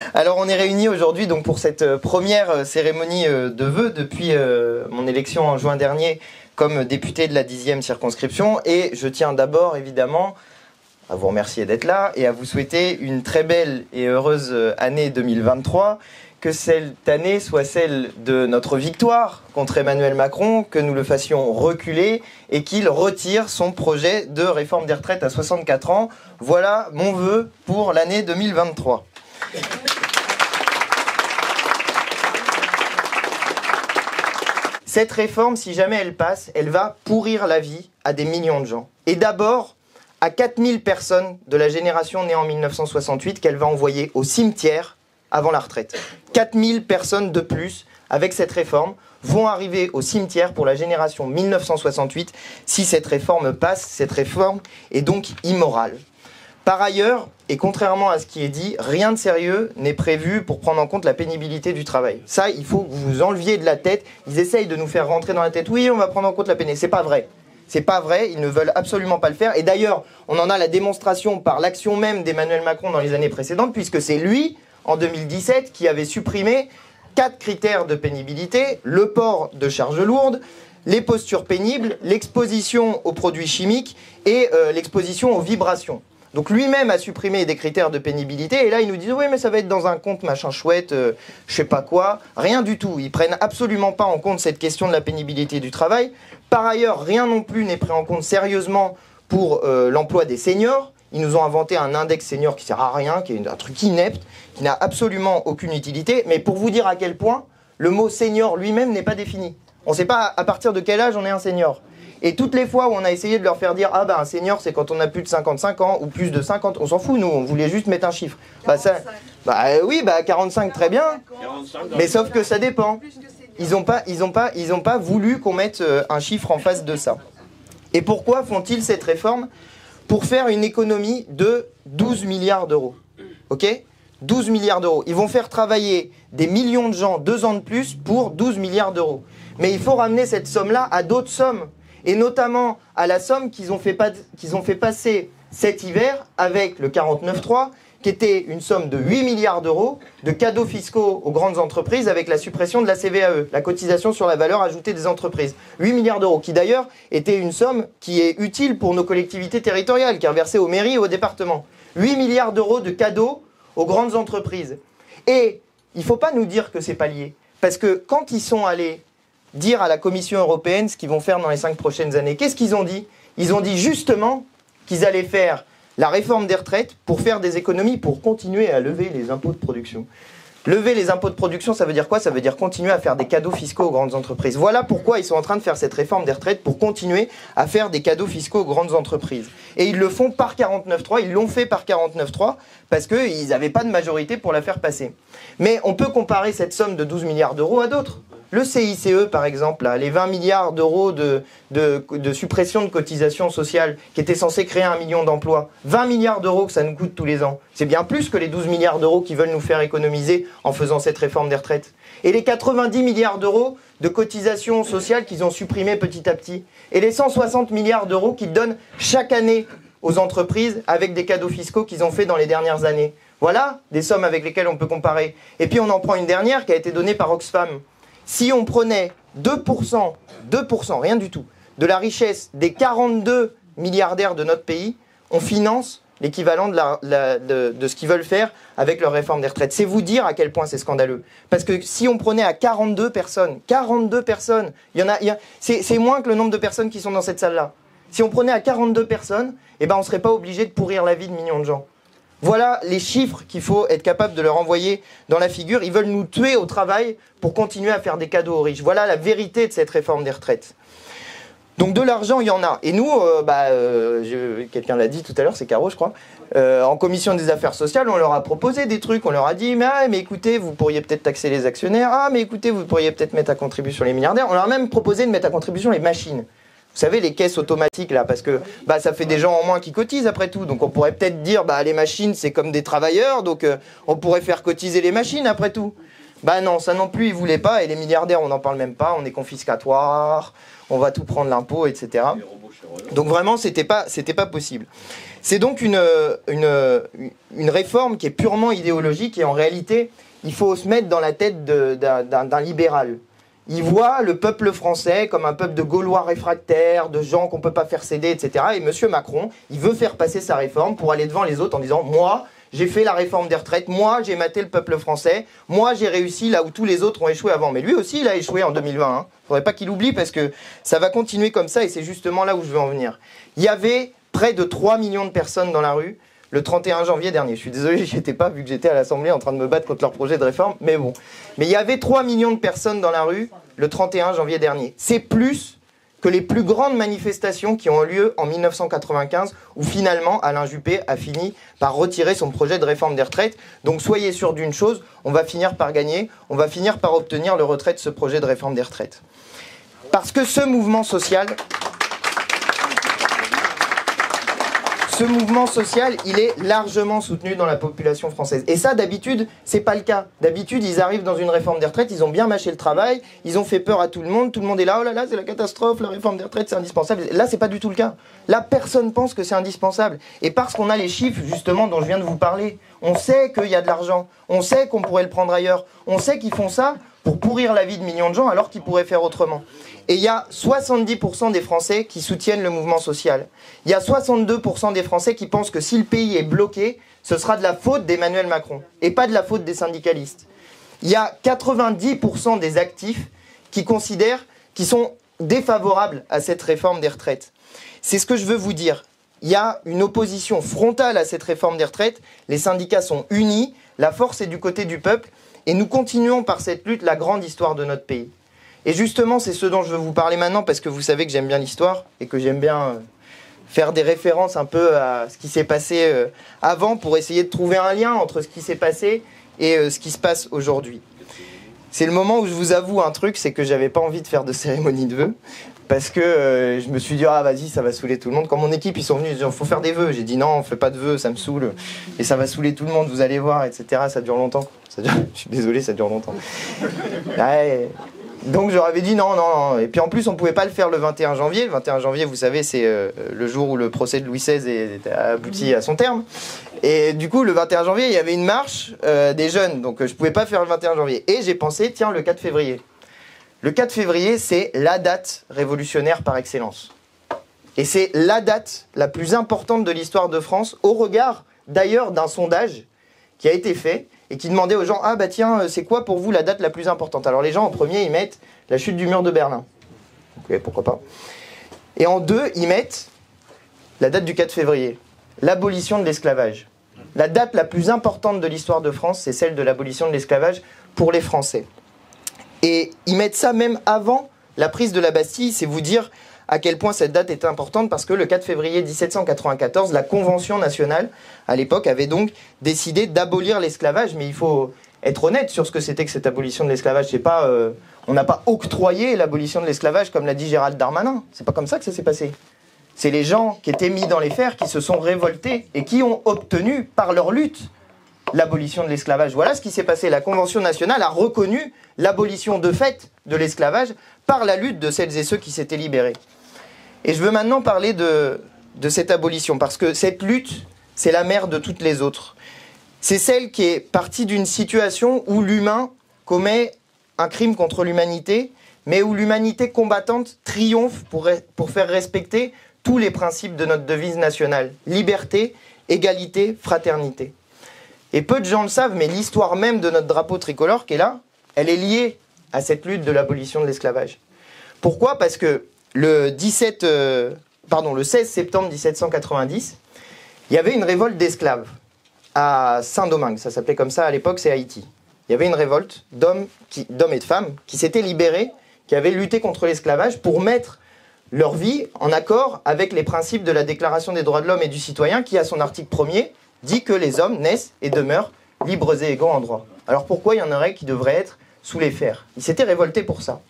Alors on est réunis aujourd'hui donc pour cette première cérémonie de vœux depuis mon élection en juin dernier comme député de la 10e circonscription, et je tiens d'abord évidemment à vous remercier d'être là et à vous souhaiter une très belle et heureuse année 2023, que cette année soit celle de notre victoire contre Emmanuel Macron, que nous le fassions reculer et qu'il retire son projet de réforme des retraites à 64 ans. Voilà mon vœu pour l'année 2023. Cette réforme, si jamais elle passe, elle va pourrir la vie à des millions de gens. Et d'abord, à 4000 personnes de la génération née en 1968 qu'elle va envoyer au cimetière avant la retraite. 4000 personnes de plus, avec cette réforme, vont arriver au cimetière pour la génération 1968 si cette réforme passe. Cette réforme est donc immorale. Par ailleurs, et contrairement à ce qui est dit, rien de sérieux n'est prévu pour prendre en compte la pénibilité du travail. Ça, il faut que vous vous enleviez de la tête. Ils essayent de nous faire rentrer dans la tête. Oui, on va prendre en compte la pénibilité. C'est pas vrai. C'est pas vrai, ils ne veulent absolument pas le faire. Et d'ailleurs, on en a la démonstration par l'action même d'Emmanuel Macron dans les années précédentes, puisque c'est lui, en 2017, qui avait supprimé 4 critères de pénibilité: le port de charges lourdes, les postures pénibles, l'exposition aux produits chimiques et l'exposition aux vibrations. Donc lui-même a supprimé des critères de pénibilité, et là ils nous disent oui mais ça va être dans un compte machin chouette, je sais pas quoi. Rien du tout, ils prennent absolument pas en compte cette question de la pénibilité du travail. Par ailleurs, rien non plus n'est pris en compte sérieusement pour l'emploi des seniors. Ils nous ont inventé un index senior qui sert à rien, qui est un truc inepte, qui n'a absolument aucune utilité. Mais pour vous dire à quel point le mot senior lui-même n'est pas défini. On ne sait pas à partir de quel âge on est un senior. Et toutes les fois où on a essayé de leur faire dire « Ah bah un senior c'est quand on a plus de 55 ans ou plus de 50 », on s'en fout nous, on voulait juste mettre un chiffre. Oui, 45 très bien, mais sauf que ça dépend. Ils ont pas voulu qu'on mette un chiffre en face de ça. Et pourquoi font-ils cette réforme? Pour faire une économie de 12 milliards d'euros. Ok ? 12 milliards d'euros. Ils vont faire travailler des millions de gens 2 ans de plus pour 12 milliards d'euros. Mais il faut ramener cette somme-là à d'autres sommes. Et notamment à la somme qu'ils ont fait passer cet hiver avec le 49.3, qui était une somme de 8 milliards d'euros de cadeaux fiscaux aux grandes entreprises avec la suppression de la CVAE, la cotisation sur la valeur ajoutée des entreprises. 8 milliards d'euros, qui d'ailleurs était une somme qui est utile pour nos collectivités territoriales, qui est reversée aux mairies et aux départements. 8 milliards d'euros de cadeaux aux grandes entreprises. Et il ne faut pas nous dire que c'est pas lié. Parce que quand ils sont allés dire à la Commission européenne ce qu'ils vont faire dans les 5 prochaines années, qu'est-ce qu'ils ont dit? Ils ont dit justement qu'ils allaient faire la réforme des retraites pour faire des économies, pour continuer à lever les impôts de production. Lever les impôts de production, ça veut dire quoi? Ça veut dire continuer à faire des cadeaux fiscaux aux grandes entreprises. Voilà pourquoi ils sont en train de faire cette réforme des retraites, pour continuer à faire des cadeaux fiscaux aux grandes entreprises. Et ils le font par 49.3, ils l'ont fait par 49.3, parce qu'ils n'avaient pas de majorité pour la faire passer. Mais on peut comparer cette somme de 12 milliards d'euros à d'autres. Le CICE, par exemple, là, les 20 milliards d'euros de suppression de cotisations sociales qui étaient censés créer 1 million d'emplois. 20 milliards d'euros que ça nous coûte tous les ans. C'est bien plus que les 12 milliards d'euros qu'ils veulent nous faire économiser en faisant cette réforme des retraites. Et les 90 milliards d'euros de cotisations sociales qu'ils ont supprimées petit à petit. Et les 160 milliards d'euros qu'ils donnent chaque année aux entreprises avec des cadeaux fiscaux qu'ils ont fait dans les dernières années. Voilà des sommes avec lesquelles on peut comparer. Et puis on en prend une dernière qui a été donnée par Oxfam. Si on prenait 2%, rien du tout, de la richesse des 42 milliardaires de notre pays, on finance l'équivalent de ce qu'ils veulent faire avec leur réforme des retraites. C'est vous dire à quel point c'est scandaleux. Parce que si on prenait à 42 personnes, c'est moins que le nombre de personnes qui sont dans cette salle-là. Si on prenait à 42 personnes, on ne serait pas obligé de pourrir la vie de millions de gens. Voilà les chiffres qu'il faut être capable de leur envoyer dans la figure. Ils veulent nous tuer au travail pour continuer à faire des cadeaux aux riches. Voilà la vérité de cette réforme des retraites. Donc de l'argent, il y en a. Et nous, quelqu'un l'a dit tout à l'heure, c'est Caro, je crois, en commission des affaires sociales, on leur a proposé des trucs. On leur a dit, mais écoutez, vous pourriez peut-être taxer les actionnaires. Ah, mais écoutez, vous pourriez peut-être mettre à contribution les milliardaires. On leur a même proposé de mettre à contribution les machines. Vous savez, les caisses automatiques, là, parce que ça fait des gens en moins qui cotisent après tout. Donc on pourrait peut-être dire, les machines, c'est comme des travailleurs, donc on pourrait faire cotiser les machines après tout. Bah non, ça non plus, ils voulaient pas, et les milliardaires, on n'en parle même pas, on est confiscatoire, on va tout prendre l'impôt, etc. Donc vraiment, c'était pas possible. C'est donc une réforme qui est purement idéologique, et en réalité, il faut se mettre dans la tête d'un libéral. Il voit le peuple français comme un peuple de Gaulois réfractaires, de gens qu'on ne peut pas faire céder, etc. Et M. Macron, il veut faire passer sa réforme pour aller devant les autres en disant « Moi, j'ai fait la réforme des retraites, moi, j'ai maté le peuple français, moi, j'ai réussi là où tous les autres ont échoué avant. » Mais lui aussi, il a échoué en 2020. Il ne faudrait pas qu'il oublie parce que ça va continuer comme ça et c'est justement là où je veux en venir. Il y avait près de 3 millions de personnes dans la rue le 31 janvier dernier. Je suis désolé, j'y étais pas vu que j'étais à l'Assemblée en train de me battre contre leur projet de réforme, mais bon. Mais il y avait 3 millions de personnes dans la rue le 31 janvier dernier. C'est plus que les plus grandes manifestations qui ont eu lieu en 1995, où finalement Alain Juppé a fini par retirer son projet de réforme des retraites. Donc soyez sûrs d'une chose, on va finir par gagner, on va finir par obtenir le retrait de ce projet de réforme des retraites. Parce que ce mouvement social, il est largement soutenu dans la population française. Et ça, d'habitude, c'est pas le cas. D'habitude, ils arrivent dans une réforme des retraites, ils ont bien mâché le travail, ils ont fait peur à tout le monde est là, oh là là, c'est la catastrophe, la réforme des retraites, c'est indispensable. Là, c'est pas du tout le cas. Là, personne pense que c'est indispensable. Et parce qu'on a les chiffres, justement, dont je viens de vous parler, on sait qu'il y a de l'argent, on sait qu'on pourrait le prendre ailleurs, on sait qu'ils font ça pour pourrir la vie de millions de gens alors qu'ils pourraient faire autrement. Et il y a 70% des Français qui soutiennent le mouvement social. Il y a 62% des Français qui pensent que si le pays est bloqué, ce sera de la faute d'Emmanuel Macron et pas de la faute des syndicalistes. Il y a 90% des actifs qui considèrent qu'ils sont défavorables à cette réforme des retraites. C'est ce que je veux vous dire. Il y a une opposition frontale à cette réforme des retraites. Les syndicats sont unis, la force est du côté du peuple. Et nous continuons par cette lutte la grande histoire de notre pays. Et justement, c'est ce dont je veux vous parler maintenant, parce que vous savez que j'aime bien l'histoire et que j'aime bien faire des références un peu à ce qui s'est passé avant pour essayer de trouver un lien entre ce qui s'est passé et ce qui se passe aujourd'hui. C'est le moment où je vous avoue un truc, c'est que j'avais pas envie de faire de cérémonie de vœux, parce que je me suis dit, ah vas-y, ça va saouler tout le monde. Quand mon équipe, ils sont venus, ils disaient, faut faire des vœux. J'ai dit, non, on fait pas de vœux, ça me saoule. Et ça va saouler tout le monde, vous allez voir, etc. Ça dure longtemps. Je suis désolé, ça dure longtemps. Ouais. Donc je leur avais dit non. Et puis en plus, on pouvait pas le faire le 21 janvier. Le 21 janvier, vous savez, c'est le jour où le procès de Louis XVI a abouti à son terme. Et du coup, le 21 janvier, il y avait une marche des jeunes. Donc je pouvais pas faire le 21 janvier. Et j'ai pensé, tiens, le 4 février. Le 4 février, c'est la date révolutionnaire par excellence. Et c'est la date la plus importante de l'histoire de France, au regard d'ailleurs d'un sondage qui a été fait et qui demandait aux gens, ah bah tiens, c'est quoi pour vous la date la plus importante? Alors les gens, en premier, ils mettent la chute du mur de Berlin. Ok, pourquoi pas. Et en deux, ils mettent la date du 4 février, l'abolition de l'esclavage. La date la plus importante de l'histoire de France, c'est celle de l'abolition de l'esclavage pour les Français. Et ils mettent ça même avant la prise de la Bastille, c'est vous dire à quel point cette date était importante, parce que le 4 février 1794, la Convention nationale, à l'époque, avait donc décidé d'abolir l'esclavage. Mais il faut être honnête sur ce que c'était que cette abolition de l'esclavage. C'est pas, on n'a pas octroyé l'abolition de l'esclavage, comme l'a dit Gérald Darmanin. C'est pas comme ça que ça s'est passé. C'est les gens qui étaient mis dans les fers, qui se sont révoltés et qui ont obtenu, par leur lutte, l'abolition de l'esclavage. Voilà ce qui s'est passé. La Convention nationale a reconnu l'abolition de fait de l'esclavage par la lutte de celles et ceux qui s'étaient libérés. Et je veux maintenant parler de cette abolition, parce que cette lutte, c'est la mère de toutes les autres. C'est celle qui est partie d'une situation où l'humain commet un crime contre l'humanité, mais où l'humanité combattante triomphe pour faire respecter tous les principes de notre devise nationale. Liberté, égalité, fraternité. Et peu de gens le savent, mais l'histoire même de notre drapeau tricolore qui est là, elle est liée à cette lutte de l'abolition de l'esclavage. Pourquoi ? Parce que le 16 septembre 1790, il y avait une révolte d'esclaves à Saint-Domingue. Ça s'appelait comme ça à l'époque, c'est Haïti. Il y avait une révolte d'hommes et de femmes qui s'étaient libérés, qui avaient lutté contre l'esclavage pour mettre leur vie en accord avec les principes de la Déclaration des droits de l'homme et du citoyen qui, à son article 1er, dit que les hommes naissent et demeurent libres et égaux en droit. Alors pourquoi il y en aurait qui devraient être sous les fers? Ils s'étaient révoltés pour ça.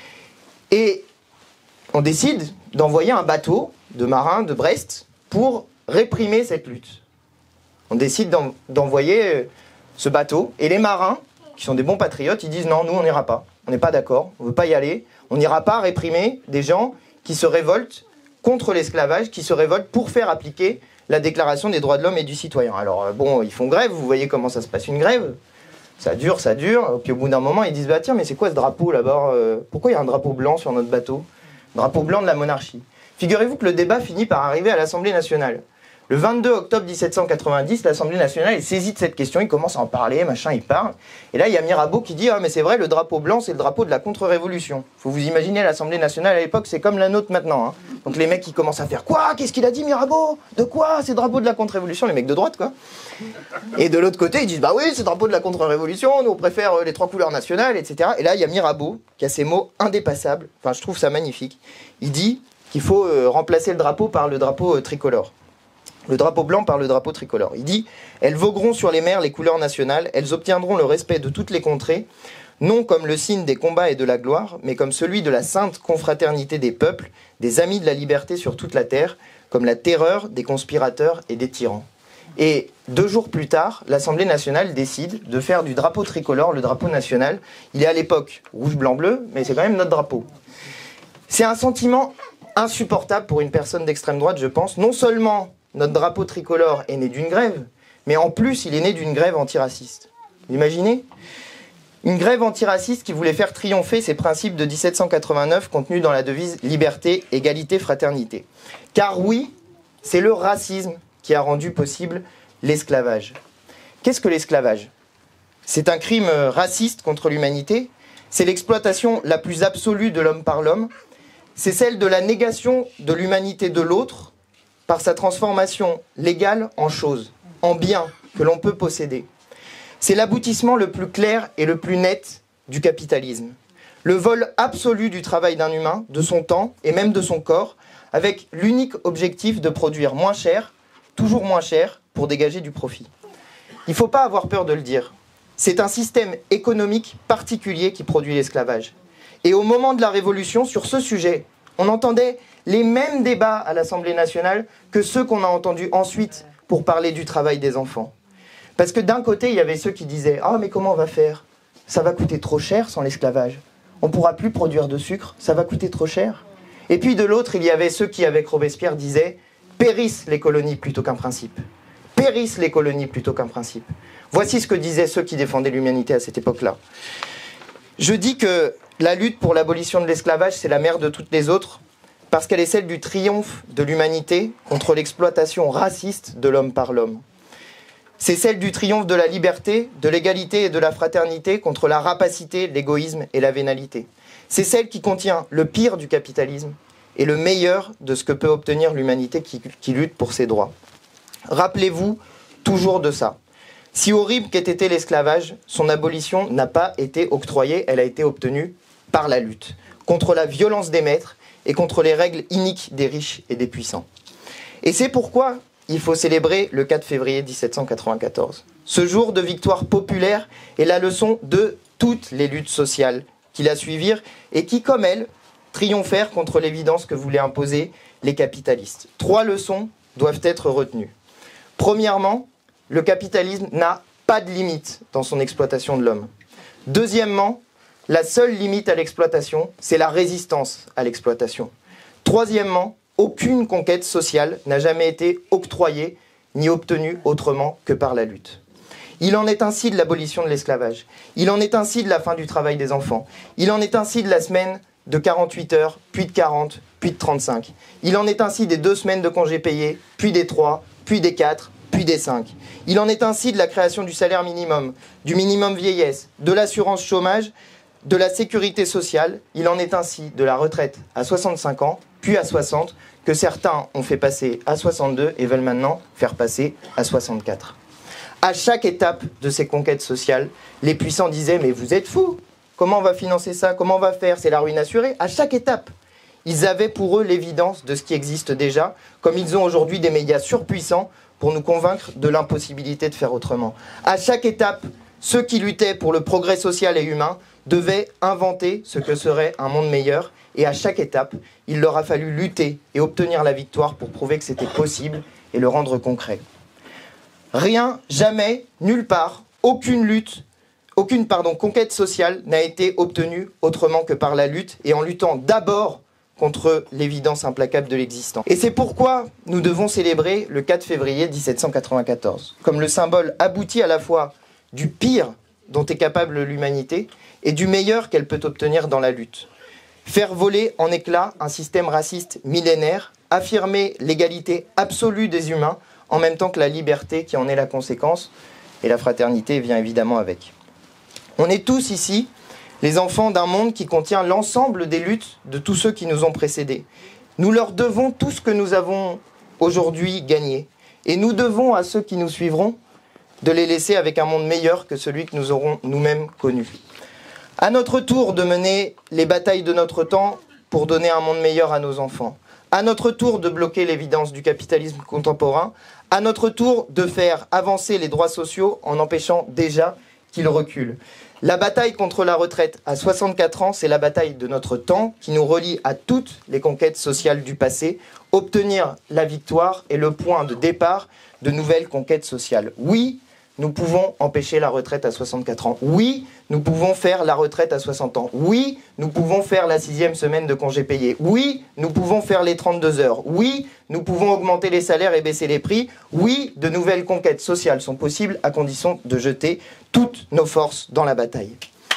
Et on décide d'envoyer un bateau de marins de Brest pour réprimer cette lutte. On décide d'envoyer ce bateau, et les marins qui sont des bons patriotes, ils disent non, nous on n'ira pas, on n'est pas d'accord, on ne veut pas y aller, on n'ira pas réprimer des gens qui se révoltent contre l'esclavage, qui se révoltent pour faire appliquer la Déclaration des droits de l'homme et du citoyen. Alors bon, ils font grève, vous voyez comment ça se passe une grève, ça dure, puis au bout d'un moment ils disent bah tiens mais c'est quoi ce drapeau là-bas, pourquoi il y a un drapeau blanc sur notre bateau, drapeau blanc de la monarchie. Figurez-vous que le débat finit par arriver à l'Assemblée nationale. Le 22 octobre 1790, l'Assemblée nationale est saisie de cette question, il commence à en parler, machin, il parle. Et là, il y a Mirabeau qui dit « Ah, mais c'est vrai, le drapeau blanc, c'est le drapeau de la contre-révolution. » Faut vous imaginer, l'Assemblée nationale à l'époque, c'est comme la nôtre maintenant. Hein. Donc les mecs, ils commencent à faire « Quoi? Qu'est-ce qu'il a dit, Mirabeau? De quoi? C'est le drapeau de la contre-révolution ?» Les mecs de droite, quoi. Et de l'autre côté, ils disent « Bah oui, c'est le drapeau de la contre-révolution, nous on préfère les 3 couleurs nationales, etc. » Et là, il y a Mirabeau qui a ces mots indépassables. Enfin, je trouve ça magnifique. Il dit qu'il faut remplacer le drapeau par le drapeau tricolore. Le drapeau blanc par le drapeau tricolore. Il dit « Elles vogueront sur les mers les couleurs nationales, elles obtiendront le respect de toutes les contrées, non comme le signe des combats et de la gloire, mais comme celui de la sainte confraternité des peuples, des amis de la liberté sur toute la terre, comme la terreur des conspirateurs et des tyrans. » Et 2 jours plus tard, l'Assemblée nationale décide de faire du drapeau tricolore le drapeau national. Il est à l'époque rouge, blanc, bleu, mais c'est quand même notre drapeau. C'est un sentiment insupportable pour une personne d'extrême droite, je pense. Non seulement notre drapeau tricolore est né d'une grève, mais en plus, il est né d'une grève antiraciste. Vous imaginez ? Une grève antiraciste qui voulait faire triompher ces principes de 1789 contenus dans la devise « Liberté, égalité, fraternité ». Car oui, c'est le racisme qui a rendu possible l'esclavage. Qu'est-ce que l'esclavage ? C'est un crime raciste contre l'humanité, c'est l'exploitation la plus absolue de l'homme par l'homme, c'est celle de la négation de l'humanité de l'autre, par sa transformation légale en chose, en bien que l'on peut posséder. C'est l'aboutissement le plus clair et le plus net du capitalisme. Le vol absolu du travail d'un humain, de son temps et même de son corps, avec l'unique objectif de produire moins cher, toujours moins cher, pour dégager du profit. Il ne faut pas avoir peur de le dire. C'est un système économique particulier qui produit l'esclavage. Et au moment de la Révolution, sur ce sujet, on entendait les mêmes débats à l'Assemblée nationale que ceux qu'on a entendus ensuite pour parler du travail des enfants. Parce que d'un côté, il y avait ceux qui disaient « Ah, mais comment on va faire? Ça va coûter trop cher sans l'esclavage. On ne pourra plus produire de sucre, ça va coûter trop cher. » Et puis de l'autre, il y avait ceux qui, avec Robespierre, disaient « Périssent les colonies plutôt qu'un principe. Périssent les colonies plutôt qu'un principe. » Voici ce que disaient ceux qui défendaient l'humanité à cette époque-là. Je dis que la lutte pour l'abolition de l'esclavage, c'est la mère de toutes les autres, parce qu'elle est celle du triomphe de l'humanité contre l'exploitation raciste de l'homme par l'homme. C'est celle du triomphe de la liberté, de l'égalité et de la fraternité contre la rapacité, l'égoïsme et la vénalité. C'est celle qui contient le pire du capitalisme et le meilleur de ce que peut obtenir l'humanité qui lutte pour ses droits. Rappelez-vous toujours de ça. Si horrible qu'ait été l'esclavage, son abolition n'a pas été octroyée, elle a été obtenue par la lutte, contre la violence des maîtres et contre les règles iniques des riches et des puissants. Et c'est pourquoi il faut célébrer le 4 février 1794. Ce jour de victoire populaire est la leçon de toutes les luttes sociales qui la suivirent et qui, comme elle, triomphèrent contre l'évidence que voulaient imposer les capitalistes. 3 leçons doivent être retenues. Premièrement, le capitalisme n'a pas de limite dans son exploitation de l'homme. Deuxièmement, la seule limite à l'exploitation, c'est la résistance à l'exploitation. Troisièmement, aucune conquête sociale n'a jamais été octroyée ni obtenue autrement que par la lutte. Il en est ainsi de l'abolition de l'esclavage. Il en est ainsi de la fin du travail des enfants. Il en est ainsi de la semaine de 48 heures, puis de 40, puis de 35. Il en est ainsi des 2 semaines de congés payés, puis des 3, puis des 4, puis des 5. Il en est ainsi de la création du salaire minimum, du minimum vieillesse, de l'assurance chômage, de la sécurité sociale. Il en est ainsi de la retraite à 65 ans, puis à 60, que certains ont fait passer à 62 et veulent maintenant faire passer à 64. À chaque étape de ces conquêtes sociales, les puissants disaient « Mais vous êtes fous! Comment on va financer ça? Comment on va faire? C'est la ruine assurée ?» À chaque étape, ils avaient pour eux l'évidence de ce qui existe déjà, comme ils ont aujourd'hui des médias surpuissants pour nous convaincre de l'impossibilité de faire autrement. À chaque étape, ceux qui luttaient pour le progrès social et humain devaient inventer ce que serait un monde meilleur. Et à chaque étape, il leur a fallu lutter et obtenir la victoire pour prouver que c'était possible et le rendre concret. Rien, jamais, nulle part, aucune lutte, conquête sociale n'a été obtenue autrement que par la lutte et en luttant d'abord contre l'évidence implacable de l'existant. Et c'est pourquoi nous devons célébrer le 4 février 1794, comme le symbole abouti à la fois du pire dont est capable l'humanité et du meilleur qu'elle peut obtenir dans la lutte. Faire voler en éclats un système raciste millénaire, affirmer l'égalité absolue des humains, en même temps que la liberté qui en est la conséquence, et la fraternité vient évidemment avec. On est tous ici les enfants d'un monde qui contient l'ensemble des luttes de tous ceux qui nous ont précédés. Nous leur devons tout ce que nous avons aujourd'hui gagné. Et nous devons à ceux qui nous suivront de les laisser avec un monde meilleur que celui que nous aurons nous-mêmes connu. À notre tour de mener les batailles de notre temps pour donner un monde meilleur à nos enfants. À notre tour de bloquer l'évidence du capitalisme contemporain. À notre tour de faire avancer les droits sociaux en empêchant déjà qu'ils reculent. La bataille contre la retraite à 64 ans, c'est la bataille de notre temps qui nous relie à toutes les conquêtes sociales du passé. Obtenir la victoire est le point de départ de nouvelles conquêtes sociales. Oui, nous pouvons empêcher la retraite à 64 ans. Oui, nous pouvons faire la retraite à 60 ans. Oui, nous pouvons faire la 6e semaine de congés payés. Oui, nous pouvons faire les 32 heures. Oui, nous pouvons augmenter les salaires et baisser les prix. Oui, de nouvelles conquêtes sociales sont possibles à condition de jeter toutes nos forces dans la bataille.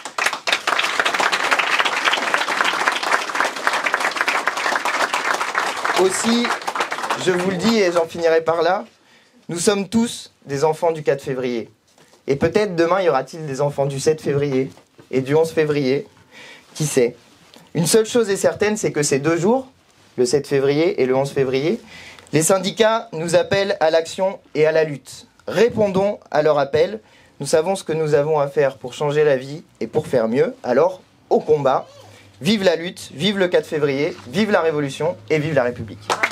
Aussi, je vous le dis et j'en finirai par là, nous sommes tous des enfants du 4 février. Et peut-être demain, y aura-t-il des enfants du 7 février et du 11 février. Qui sait? Une seule chose est certaine, c'est que ces 2 jours, le 7 février et le 11 février, les syndicats nous appellent à l'action et à la lutte. Répondons à leur appel. Nous savons ce que nous avons à faire pour changer la vie et pour faire mieux. Alors, au combat. Vive la lutte, vive le 4 février, vive la Révolution et vive la République.